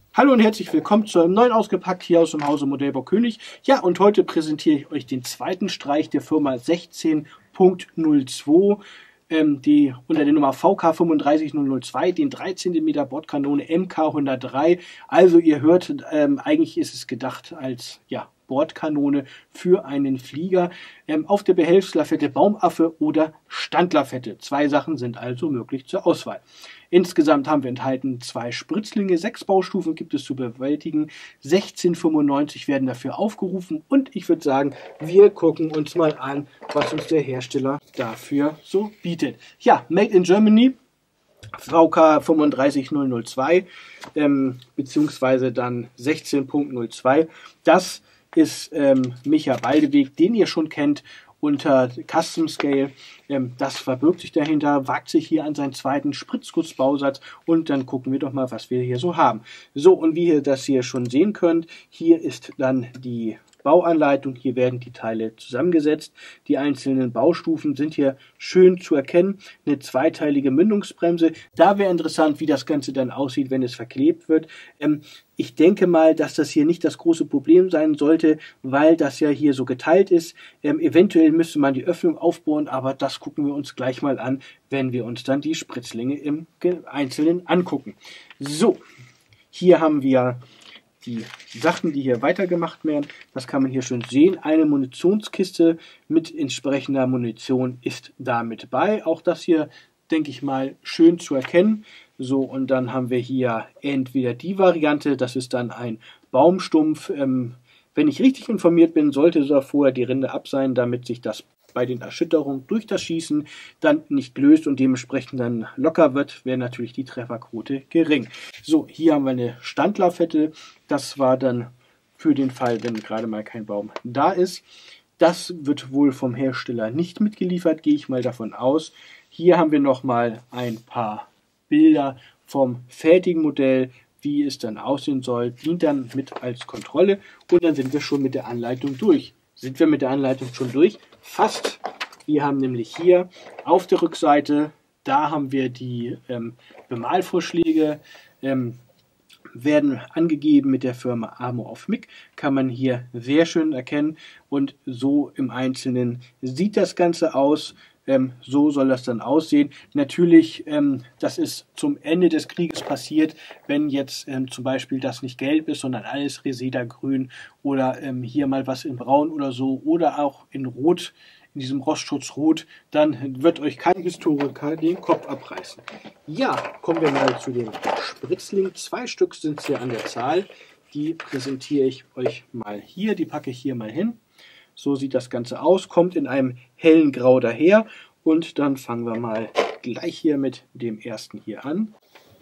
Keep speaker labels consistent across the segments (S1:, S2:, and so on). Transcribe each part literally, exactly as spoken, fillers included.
S1: Hallo und herzlich willkommen zu einem neuen Ausgepackt hier aus dem Hause Modellbau König. Ja, und heute präsentiere ich euch den zweiten Streich der Firma sechzehn Punkt null zwei, ähm, die unter der Nummer V K drei fünf null null zwei, den drei Zentimeter Bordkanone M K hundertdrei. Also ihr hört, ähm, eigentlich ist es gedacht als ja, Bordkanone für einen Flieger. Ähm, auf der Behelfslafette Baumaffe oder Standlafette. Zwei Sachen sind also möglich zur Auswahl. Insgesamt haben wir enthalten zwei Spritzlinge, sechs Baustufen gibt es zu bewältigen, sechzehn Komma fünfundneunzig werden dafür aufgerufen und ich würde sagen, wir gucken uns mal an, was uns der Hersteller dafür so bietet. Ja, Made in Germany, V K drei fünf null null zwei, ähm, beziehungsweise dann sechzehn Punkt null zwei, das ist ähm, Micha Baldeweg, den ihr schon kennt unter Custom Scale. Ähm, das verbirgt sich dahinter, wagt sich hier an seinen zweiten Spritzgussbausatz und dann gucken wir doch mal, was wir hier so haben. So, und wie ihr das hier schon sehen könnt, hier ist dann die Bauanleitung, hier werden die Teile zusammengesetzt. Die einzelnen Baustufen sind hier schön zu erkennen. Eine zweiteilige Mündungsbremse. Da wäre interessant, wie das Ganze dann aussieht, wenn es verklebt wird. Ähm, ich denke mal, dass das hier nicht das große Problem sein sollte, weil das ja hier so geteilt ist. Ähm, eventuell müsste man die Öffnung aufbohren, aber das gucken wir uns gleich mal an, wenn wir uns dann die Spritzlinge im Einzelnen angucken. So, hier haben wir die Sachen, die hier weitergemacht werden. Das kann man hier schön sehen. Eine Munitionskiste mit entsprechender Munition ist da mit bei. Auch das hier, denke ich mal, schön zu erkennen. So, und dann haben wir hier entweder die Variante, das ist dann ein Baumstumpf. Ähm, wenn ich richtig informiert bin, sollte da vorher die Rinde ab sein, damit sich das bei den Erschütterungen durch das Schießen dann nicht löst und dementsprechend dann locker wird, wäre natürlich die Trefferquote gering. So, hier haben wir eine Standlafette. Das war dann für den Fall, wenn gerade mal kein Baum da ist. Das wird wohl vom Hersteller nicht mitgeliefert, gehe ich mal davon aus. Hier haben wir nochmal ein paar Bilder vom fertigen Modell, wie es dann aussehen soll, dient dann mit als Kontrolle und dann sind wir schon mit der Anleitung durch. Sind wir mit der Anleitung schon durch? Fast. Wir haben nämlich hier auf der Rückseite, da haben wir die ähm, Bemalvorschläge, ähm, werden angegeben mit der Firma Armor of Mick, kann man hier sehr schön erkennen und so im Einzelnen sieht das Ganze aus. Ähm, so soll das dann aussehen. Natürlich, ähm, das ist zum Ende des Krieges passiert, wenn jetzt ähm, zum Beispiel das nicht gelb ist, sondern alles Reseda-Grün oder ähm, hier mal was in Braun oder so oder auch in Rot, in diesem Rostschutzrot, dann wird euch kein Historiker den Kopf abreißen. Ja, kommen wir mal zu den Spritzlingen. Zwei Stück sind es hier an der Zahl. Die präsentiere ich euch mal hier. Die packe ich hier mal hin. So sieht das Ganze aus, kommt in einem hellen Grau daher und dann fangen wir mal gleich hier mit dem ersten hier an.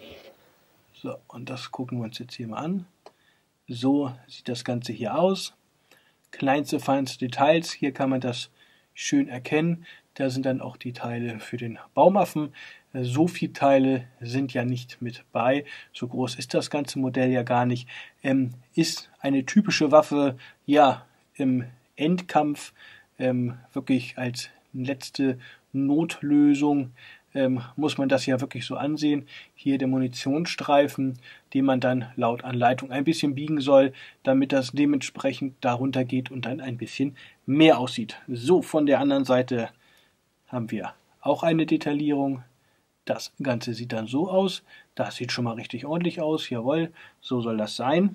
S1: So, und das gucken wir uns jetzt hier mal an. So sieht das Ganze hier aus. Kleinste, feinste Details, hier kann man das schön erkennen. Da sind dann auch die Teile für den Baumaffen. So viele Teile sind ja nicht mit bei. So groß ist das ganze Modell ja gar nicht. Ähm, ist eine typische Waffe, ja, im Endkampf, ähm, wirklich als letzte Notlösung, ähm, muss man das ja wirklich so ansehen. Hier der Munitionsstreifen, den man dann laut Anleitung ein bisschen biegen soll, damit das dementsprechend darunter geht und dann ein bisschen mehr aussieht. So, von der anderen Seite haben wir auch eine Detaillierung. Das Ganze sieht dann so aus. Das sieht schon mal richtig ordentlich aus. Jawohl, so soll das sein.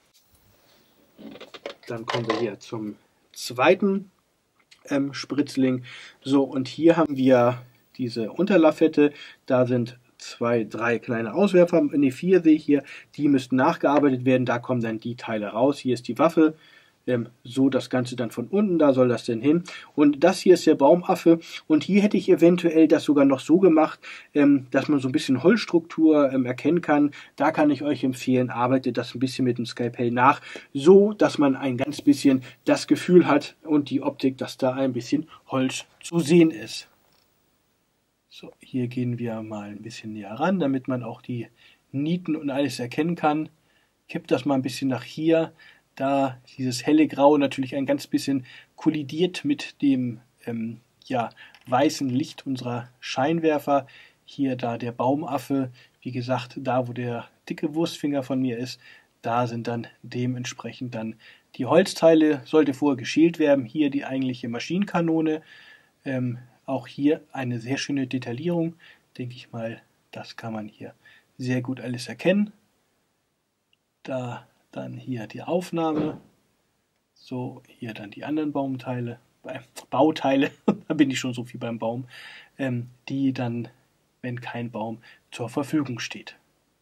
S1: Dann kommen wir hier zum zweiten ähm, Spritzling. So, und hier haben wir diese Unterlafette. Da sind zwei, drei kleine Auswerfer, ne, vier sehe ich hier. Die müssten nachgearbeitet werden. Da kommen dann die Teile raus. Hier ist die Waffe. Ähm, so das Ganze dann von unten, da soll das denn hin. Und das hier ist der Baumaffe. Und hier hätte ich eventuell das sogar noch so gemacht, ähm, dass man so ein bisschen Holzstruktur ähm, erkennen kann. Da kann ich euch empfehlen, arbeitet das ein bisschen mit dem Skalpell nach, so dass man ein ganz bisschen das Gefühl hat und die Optik, dass da ein bisschen Holz zu sehen ist. So, hier gehen wir mal ein bisschen näher ran, damit man auch die Nieten und alles erkennen kann. Kipp das mal ein bisschen nach hier. Da dieses helle Grau natürlich ein ganz bisschen kollidiert mit dem ähm, ja, weißen Licht unserer Scheinwerfer. Hier da der Baumaffe wie gesagt, da wo der dicke Wurstfinger von mir ist, da sind dann dementsprechend dann die Holzteile. Sollte vorher geschält werden. Hier die eigentliche Maschinenkanone. Ähm, auch hier eine sehr schöne Detaillierung. Denke ich mal, das kann man hier sehr gut alles erkennen. Da dann hier die Aufnahme. So, hier dann die anderen Baumteile, äh, Bauteile, da bin ich schon so viel beim Baum, ähm, die dann, wenn kein Baum zur Verfügung steht.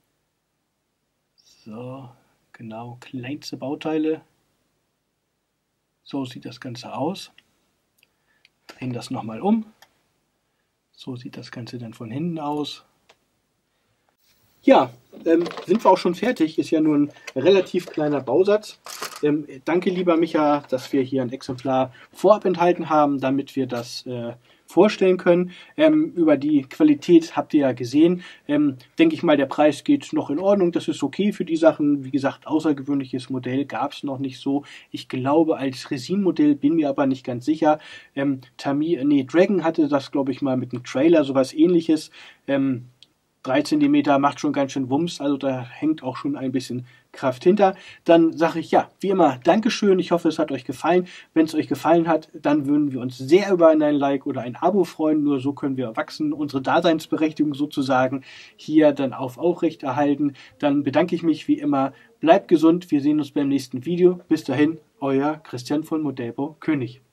S1: So, genau, kleinste Bauteile. So sieht das Ganze aus. Drehen das nochmal um. So sieht das Ganze dann von hinten aus. Ja, ähm, sind wir auch schon fertig. Ist ja nur ein relativ kleiner Bausatz. Ähm, danke, lieber Micha, dass wir hier ein Exemplar vorab enthalten haben, damit wir das äh, vorstellen können. Ähm, über die Qualität habt ihr ja gesehen. Ähm, denke ich mal, der Preis geht noch in Ordnung. Das ist okay für die Sachen. Wie gesagt, außergewöhnliches Modell gab es noch nicht so. Ich glaube, als Resin-Modell, bin mir aber nicht ganz sicher. Ähm, Tamiya, nee, Dragon hatte das, glaube ich, mal mit einem Trailer, sowas ähnliches. Ähm, drei Zentimeter macht schon ganz schön Wumms, also da hängt auch schon ein bisschen Kraft hinter. Dann sage ich ja, wie immer, Dankeschön. Ich hoffe, es hat euch gefallen. Wenn es euch gefallen hat, dann würden wir uns sehr über ein Like oder ein Abo freuen. Nur so können wir wachsen, unsere Daseinsberechtigung sozusagen hier dann auf aufrechterhalten. Dann bedanke ich mich wie immer. Bleibt gesund, wir sehen uns beim nächsten Video. Bis dahin, euer Christian von Modellbau König.